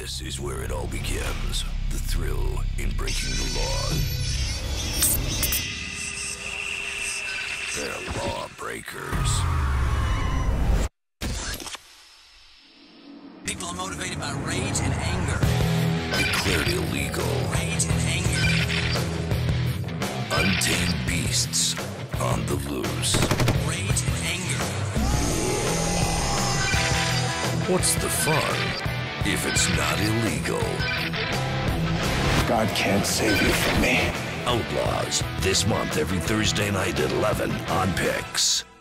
This is where it all begins. The thrill in breaking the law. They're lawbreakers. People are motivated by rage and anger. Declared illegal. Rage and anger. Untamed beasts on the loose. Rage and anger. What's the fun if it's not illegal? God can't save you from me. Outlaws, this month every Thursday night at 11 on Pix.